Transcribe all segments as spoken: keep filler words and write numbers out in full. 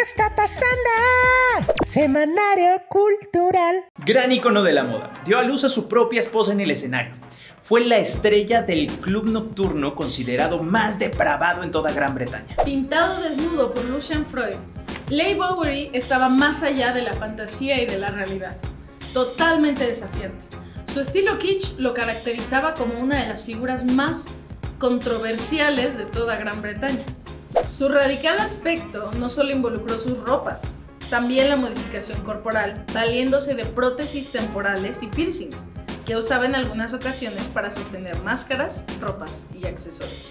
está pasando? Semanario Cultural. Gran icono de la moda, dio a luz a su propia esposa en el escenario. Fue la estrella del club nocturno considerado más depravado en toda Gran Bretaña. Pintado desnudo por Lucian Freud, Leigh Bowery estaba más allá de la fantasía y de la realidad, totalmente desafiante. Su estilo kitsch lo caracterizaba como una de las figuras más controversiales de toda Gran Bretaña. Su radical aspecto no solo involucró sus ropas, también la modificación corporal, valiéndose de prótesis temporales y piercings, que usaba en algunas ocasiones para sostener máscaras, ropas y accesorios.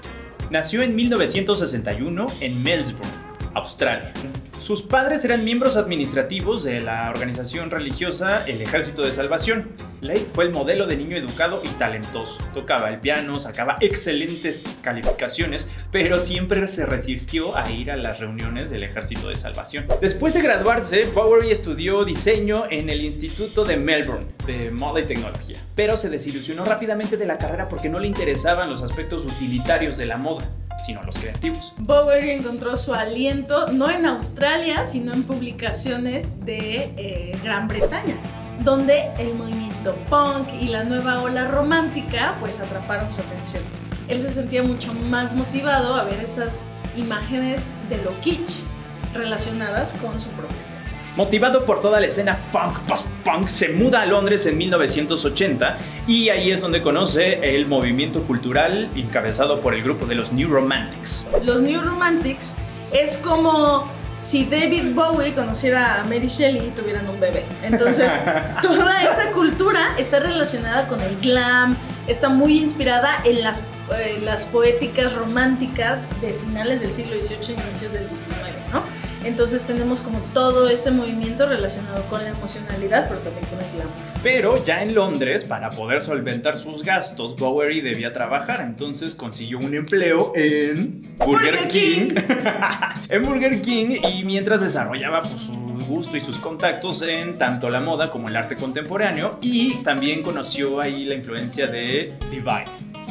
Nació en mil novecientos sesenta y uno en Melbourne, Australia. Sus padres eran miembros administrativos de la organización religiosa El Ejército de Salvación. Leigh fue el modelo de niño educado y talentoso. Tocaba el piano, sacaba excelentes calificaciones, pero siempre se resistió a ir a las reuniones del Ejército de Salvación. Después de graduarse, Bowery estudió diseño en el Instituto de Melbourne de Moda y Tecnología, pero se desilusionó rápidamente de la carrera porque no le interesaban los aspectos utilitarios de la moda, sino los creativos. Bowery encontró su aliento no en Australia, sino en publicaciones de eh, Gran Bretaña, donde el movimiento punk y la nueva ola romántica pues atraparon su atención. Él se sentía mucho más motivado a ver esas imágenes de lo kitsch relacionadas con su propia estética. Motivado por toda la escena punk, post-punk, se muda a Londres en mil novecientos ochenta y ahí es donde conoce el movimiento cultural encabezado por el grupo de los New Romantics. Los New Romantics es como si David Bowie conociera a Mary Shelley y tuvieran un bebé. Entonces, toda esa cultura está relacionada con el glam, está muy inspirada en las, eh, las poéticas románticas de finales del siglo dieciocho y inicios del diecinueve, ¿no? Entonces tenemos como todo ese movimiento relacionado con la emocionalidad, pero también con el glam. Pero ya en Londres, para poder solventar sus gastos, Bowery debía trabajar, entonces consiguió un empleo en Burger, Burger King. King. En Burger King, y mientras desarrollaba pues, su gusto y sus contactos en tanto la moda como el arte contemporáneo, y también conoció ahí la influencia de Divine.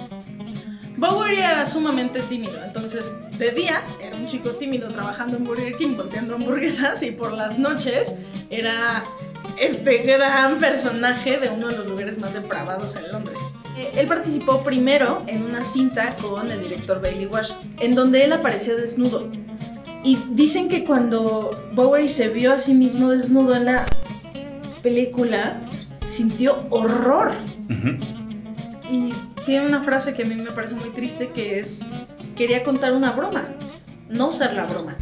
Bowery era sumamente tímido, entonces de día era un chico tímido trabajando en Burger King volteando hamburguesas, y por las noches era este gran personaje de uno de los lugares más depravados en Londres. Eh, él participó primero en una cinta con el director Bailey Walsh, en donde él apareció desnudo. Y dicen que cuando Bowery se vio a sí mismo desnudo en la película, sintió horror. Uh-huh. Y tiene una frase que a mí me parece muy triste, que es: quería contar una broma, no usar la broma.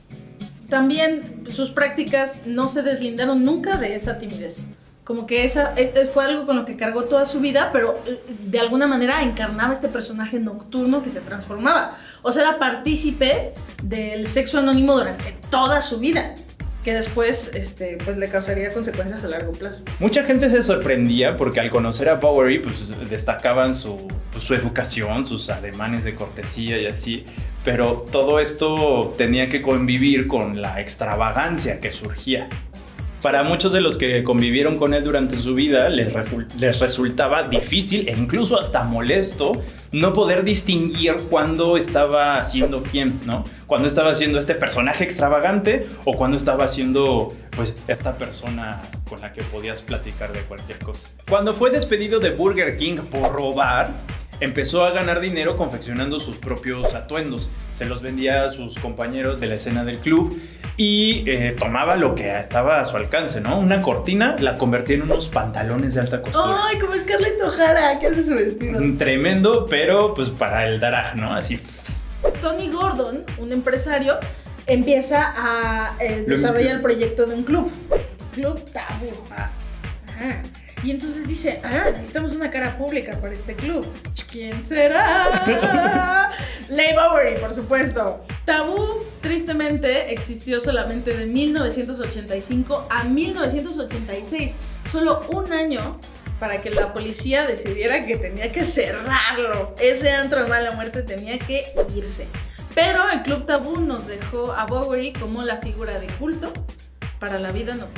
También sus prácticas no se deslindaron nunca de esa timidez. Como que esa fue algo con lo que cargó toda su vida, pero de alguna manera encarnaba este personaje nocturno que se transformaba. O sea, era partícipe del sexo anónimo durante toda su vida, que después este, pues, le causaría consecuencias a largo plazo. Mucha gente se sorprendía porque al conocer a Bowery pues, destacaban su, pues, su educación, sus ademanes de cortesía y así, pero todo esto tenía que convivir con la extravagancia que surgía. Para muchos de los que convivieron con él durante su vida, les, les resultaba difícil e incluso hasta molesto no poder distinguir cuándo estaba haciendo quién, ¿no? Cuándo estaba haciendo este personaje extravagante o cuándo estaba haciendo, pues, esta persona con la que podías platicar de cualquier cosa. Cuando fue despedido de Burger King por robar, empezó a ganar dinero confeccionando sus propios atuendos. Se los vendía a sus compañeros de la escena del club y eh, tomaba lo que estaba a su alcance, ¿no? Una cortina la convertía en unos pantalones de alta costura. ¡Ay, como Scarlett O'Hara! ¿Qué hace su vestido? Tremendo, pero pues para el daraj, ¿no? Así. Tony Gordon, un empresario, empieza a eh, desarrollar el proyecto de un club. Club Tabú. Ah. Ajá. Y entonces dice, ah, necesitamos una cara pública para este club. ¿Quién será? Leigh Bowery, por supuesto. Tabú, tristemente, existió solamente de mil novecientos ochenta y cinco a mil novecientos ochenta y seis. Solo un año para que la policía decidiera que tenía que cerrarlo. Ese antro de mala muerte tenía que irse. Pero el Club Tabú nos dejó a Bowery como la figura de culto para la vida nocturna.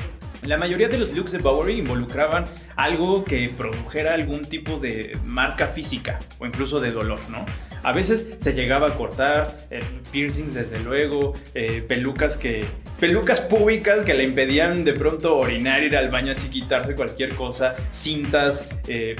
La mayoría de los looks de Bowery involucraban algo que produjera algún tipo de marca física o incluso de dolor, ¿no? A veces se llegaba a cortar, eh, piercings desde luego, eh, pelucas que pelucas públicas que le impedían de pronto orinar, ir al baño así, quitarse cualquier cosa, cintas. Eh,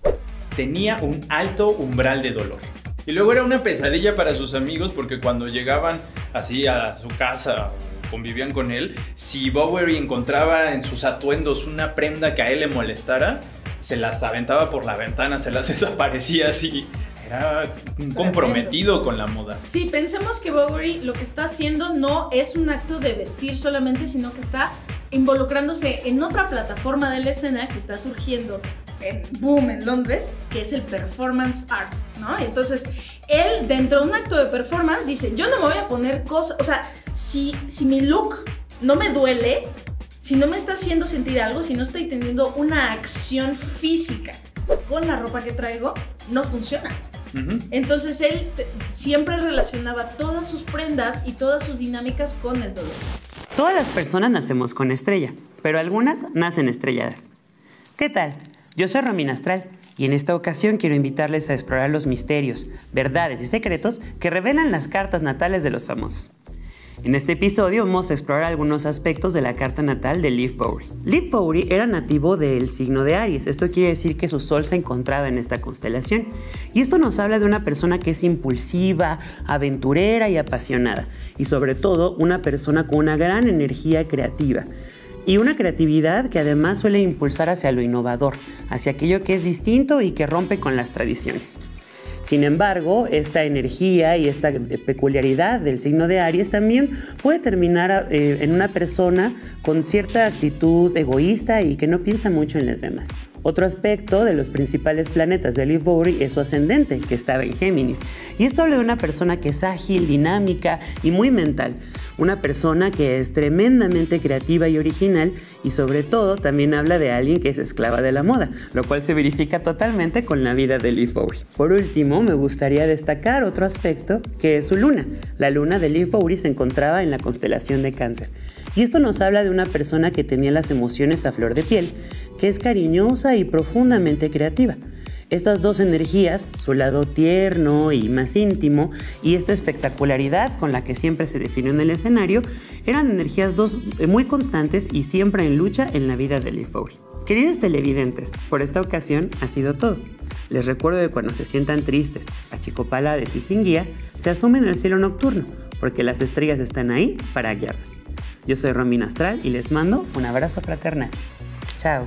tenía un alto umbral de dolor. Y luego era una pesadilla para sus amigos porque cuando llegaban así a su casa convivían con él, si Bowery encontraba en sus atuendos una prenda que a él le molestara, se las aventaba por la ventana, se las desaparecía así. Era un comprometido con la moda. Sí, pensemos que Bowery lo que está haciendo no es un acto de vestir solamente, sino que está involucrándose en otra plataforma de la escena que está surgiendo en boom en Londres, que es el performance art, ¿no? Entonces, él dentro de un acto de performance dice, yo no me voy a poner cosas, o sea, si, si mi look no me duele, si no me está haciendo sentir algo, si no estoy teniendo una acción física con la ropa que traigo, no funciona. Uh-huh. Entonces él siempre relacionaba todas sus prendas y todas sus dinámicas con el dolor. Todas las personas nacemos con estrella, pero algunas nacen estrelladas. ¿Qué tal? Yo soy Romina Astral y en esta ocasión quiero invitarles a explorar los misterios, verdades y secretos que revelan las cartas natales de los famosos. En este episodio vamos a explorar algunos aspectos de la carta natal de Leif Bowery. Leif Bowery era nativo del signo de Aries. Esto quiere decir que su sol se encontraba en esta constelación. Y esto nos habla de una persona que es impulsiva, aventurera y apasionada. Y sobre todo, una persona con una gran energía creativa. Y una creatividad que además suele impulsar hacia lo innovador, hacia aquello que es distinto y que rompe con las tradiciones. Sin embargo, esta energía y esta peculiaridad del signo de Aries también puede terminar eh, en una persona con cierta actitud egoísta y que no piensa mucho en los demás. Otro aspecto de los principales planetas de Leif Bowery es su ascendente, que estaba en Géminis. Y esto habla de una persona que es ágil, dinámica y muy mental. Una persona que es tremendamente creativa y original y sobre todo también habla de alguien que es esclava de la moda, lo cual se verifica totalmente con la vida de Leif Bowery. Por último, me gustaría destacar otro aspecto que es su luna. La luna de Leif Bowery se encontraba en la constelación de Cáncer. Y esto nos habla de una persona que tenía las emociones a flor de piel, que es cariñosa y profundamente creativa. Estas dos energías, su lado tierno y más íntimo y esta espectacularidad con la que siempre se definió en el escenario, eran energías dos muy constantes y siempre en lucha en la vida de Leif Bowery. Queridos televidentes, por esta ocasión ha sido todo. Les recuerdo que cuando se sientan tristes, achicopalados y sin guía, se asumen al cielo nocturno, porque las estrellas están ahí para guiarnos. Yo soy Romina Astral y les mando un abrazo fraternal. Chao.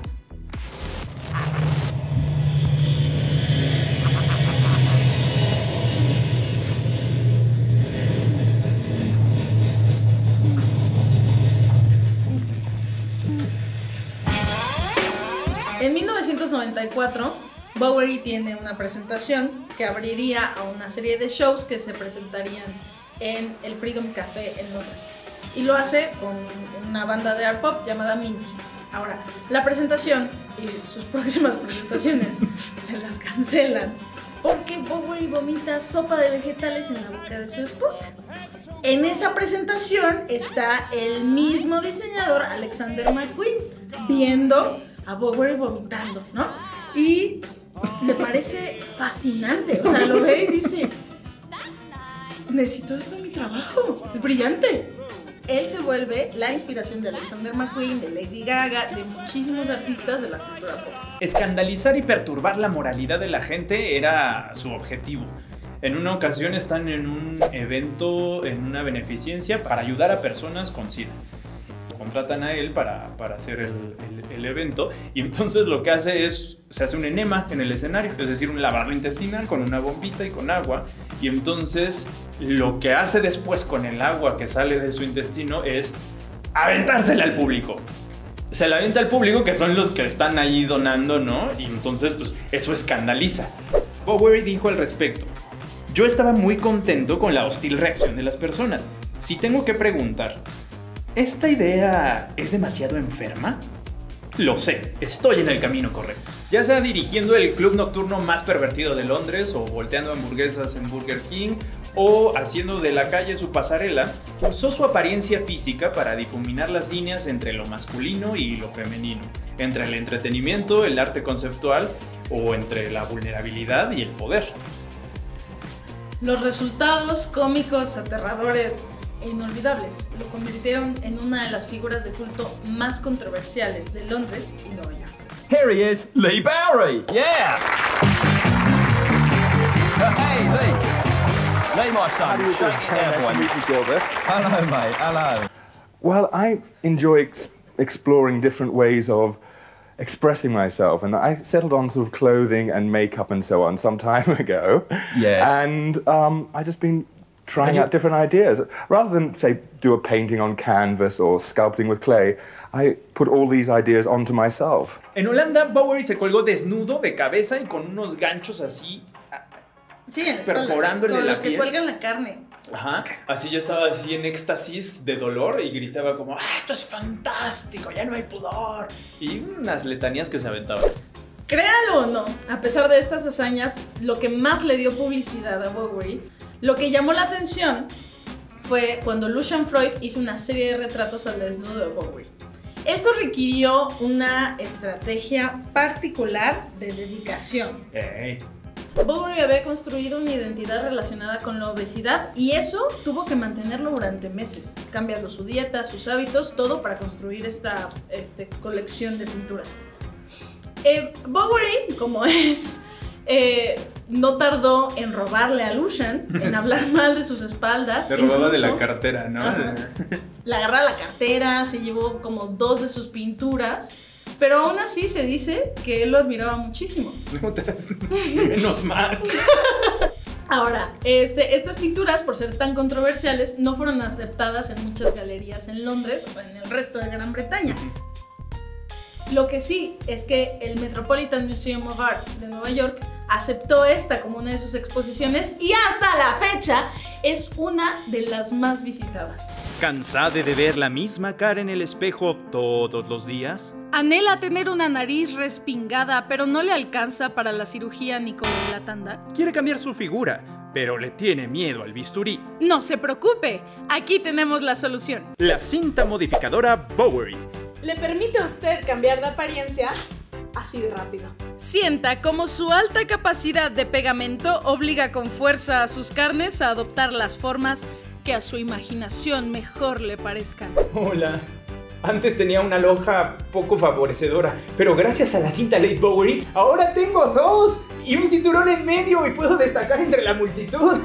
En mil novecientos noventa y cuatro, Bowery tiene una presentación que abriría a una serie de shows que se presentarían en el Freedom Café en Londres. Y lo hace con una banda de art pop llamada Minty. Ahora, la presentación y sus próximas presentaciones se las cancelan porque Bowery vomita sopa de vegetales en la boca de su esposa. En esa presentación está el mismo diseñador, Alexander McQueen, viendo a Bowery vomitando, ¿no? Y le parece fascinante, o sea, lo ve y dice, necesito esto en mi trabajo, es brillante. Él se vuelve la inspiración de Alexander McQueen, de Lady Gaga, de muchísimos artistas de la cultura pop. Escandalizar y perturbar la moralidad de la gente era su objetivo. En una ocasión están en un evento, en una beneficencia para ayudar a personas con SIDA. Contratan a él para, para hacer el, el, el evento y entonces lo que hace es, se hace un enema en el escenario, es decir, un lavado intestinal con una bombita y con agua, y entonces lo que hace después con el agua que sale de su intestino es aventársela al público. Se la avienta al público, que son los que están ahí donando, ¿no? Y entonces pues eso escandaliza. Bowery dijo al respecto: yo estaba muy contento con la hostil reacción de las personas. Si tengo que preguntar, ¿esta idea es demasiado enferma? Lo sé, estoy en el camino correcto. Ya sea dirigiendo el club nocturno más pervertido de Londres, o volteando hamburguesas en Burger King, o haciendo de la calle su pasarela, usó su apariencia física para difuminar las líneas entre lo masculino y lo femenino, entre el entretenimiento, el arte conceptual o entre la vulnerabilidad y el poder. Los resultados cómicos, aterradores e inolvidables lo convirtieron en una de las figuras de culto más controversiales de Londres y Nueva York. Here he is, Lee Bowery, yeah! Uh, hey, Lee. Lee, my son. Shake it down, boy. Nice to meet you, Gilbert. Hello, mate, hello. Well, I enjoy ex exploring different ways of expressing myself, and I settled on sort of clothing and makeup and so on some time ago. Yes. And um, I've just been trying you... out different ideas. Rather than, say, do a painting on canvas or sculpting with clay, I put all these ideas onto myself. En Holanda, Bowery se colgó desnudo de cabeza y con unos ganchos así, Sí, en la espalda, perforándole con la los que piel. cuelgan la carne. Ajá, así yo estaba así en éxtasis de dolor y gritaba como, ¡ah, esto es fantástico! ¡Ya no hay pudor! Y unas letanías que se aventaban. Créalo o no, a pesar de estas hazañas, lo que más le dio publicidad a Bowery, lo que llamó la atención fue cuando Lucian Freud hizo una serie de retratos al desnudo de Bowery. Esto requirió una estrategia particular de dedicación. Hey. Bowery había construido una identidad relacionada con la obesidad y eso tuvo que mantenerlo durante meses, cambiando su dieta, sus hábitos, todo para construir esta este, colección de pinturas. Eh, Bowery, como es, eh, no tardó en robarle a Lucian, en hablar mal de sus espaldas. Se robaba de la incluso, cartera, ¿no? Ajá, le agarraba la cartera, se llevó como dos de sus pinturas. Pero aún así se dice que él lo admiraba muchísimo. Menos mal. Ahora, este, estas pinturas, por ser tan controversiales, no fueron aceptadas en muchas galerías en Londres o en el resto de Gran Bretaña. Lo que sí es que el Metropolitan Museum of Art de Nueva York aceptó esta como una de sus exposiciones y hasta la fecha es una de las más visitadas. ¿Cansada de ver la misma cara en el espejo todos los días? Anhela tener una nariz respingada, pero no le alcanza para la cirugía ni con la tanda. Quiere cambiar su figura, pero le tiene miedo al bisturí. No se preocupe, aquí tenemos la solución. La cinta modificadora Bowery. Le permite a usted cambiar de apariencia así de rápido. Sienta como su alta capacidad de pegamento obliga con fuerza a sus carnes a adoptar las formas que a su imaginación mejor le parezcan. Hola. Antes tenía una lonja poco favorecedora, pero gracias a la cinta Late Bowery, ahora tengo dos y un cinturón en medio y puedo destacar entre la multitud.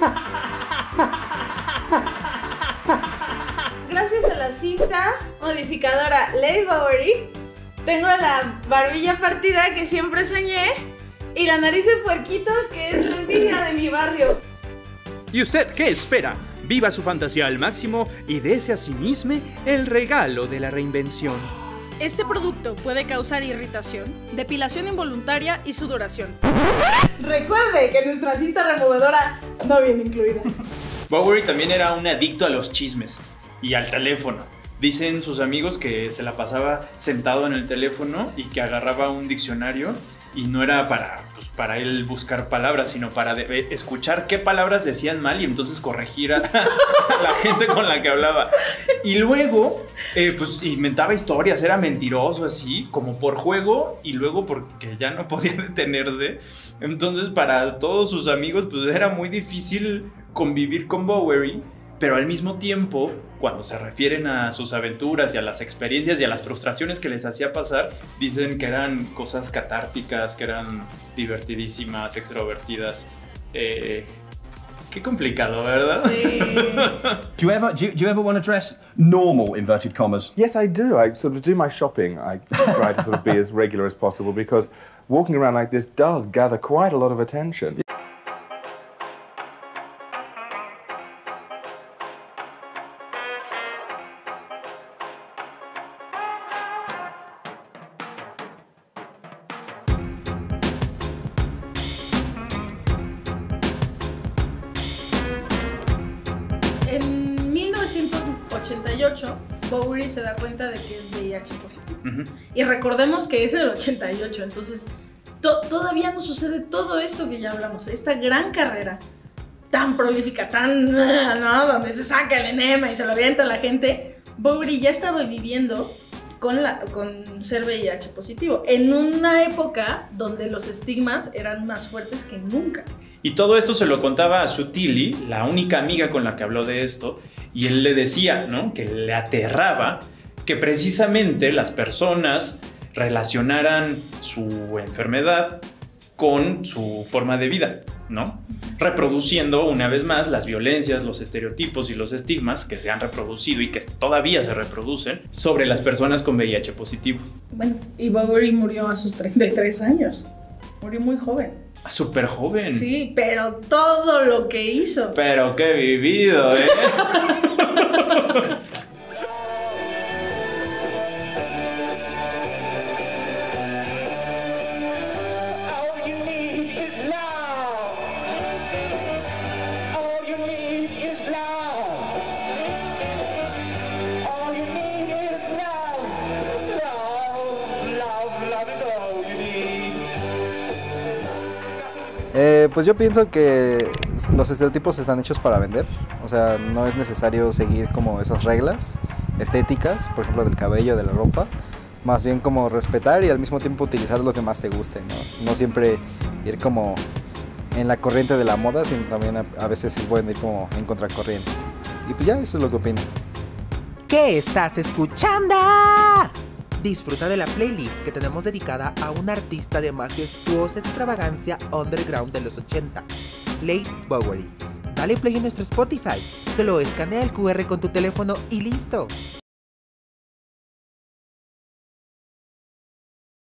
Gracias a la cinta modificadora Late Bowery, tengo la barbilla partida que siempre soñé y la nariz de puerquito que es la envidia de mi barrio. ¿Y usted qué espera? Viva su fantasía al máximo y dése a sí mismo el regalo de la reinvención. Este producto puede causar irritación, depilación involuntaria y sudoración. Recuerde que nuestra cinta removedora no viene incluida. Bowery también era un adicto a los chismes y al teléfono. Dicen sus amigos que se la pasaba sentado en el teléfono y que agarraba un diccionario y no era para, pues, para él buscar palabras, sino para de, escuchar qué palabras decían mal y entonces corregir a, a la gente con la que hablaba. Y luego, eh, pues inventaba historias, era mentiroso así, como por juego y luego porque ya no podía detenerse. Entonces para todos sus amigos pues era muy difícil convivir con Bowery. Pero al mismo tiempo, cuando se refieren a sus aventuras y a las experiencias y a las frustraciones que les hacía pasar, dicen que eran cosas catárticas, que eran divertidísimas, extrovertidas. Eh, qué complicado, ¿verdad? Sí. Do you ever do you, do you ever want to dress normal, inverted commas? Yes, I do. I sort of do my shopping. I try to sort of be as regular as possible because walking around like this does gather quite a lot of attention. En mil novecientos ochenta y ocho, Bowery se da cuenta de que es V I H positivo. Uh-huh. Y recordemos que es el ochenta y ocho, entonces to- todavía no sucede todo esto que ya hablamos, esta gran carrera. tan prolífica, tan, ¿no? Donde se saca el enema y se lo avienta a la gente, Bowery ya estaba viviendo con, la, con ser V I H positivo, en una época donde los estigmas eran más fuertes que nunca. Y todo esto se lo contaba a su Tilly, la única amiga con la que habló de esto, y él le decía, ¿no?, que le aterraba que precisamente las personas relacionaran su enfermedad con su forma de vida, ¿no? Reproduciendo una vez más las violencias, los estereotipos y los estigmas que se han reproducido y que todavía se reproducen sobre las personas con V I H positivo. Bueno, y Bowery murió a sus treinta y tres años. Murió muy joven. Súper joven. Sí, pero todo lo que hizo. Pero qué vivido, ¿eh? Eh, pues yo pienso que los estereotipos están hechos para vender, o sea, no es necesario seguir como esas reglas estéticas, por ejemplo del cabello, de la ropa, más bien como respetar y al mismo tiempo utilizar lo que más te guste, ¿no? No siempre ir como en la corriente de la moda, sino también a, a veces es bueno ir como en contracorriente. Y pues ya, eso es lo que opino. ¿Qué estás escuchando? Disfruta de la playlist que tenemos dedicada a un artista de majestuosa extravagancia underground de los ochenta, Late Bowery. Dale play en nuestro Spotify, solo escanea el cu erre con tu teléfono y listo.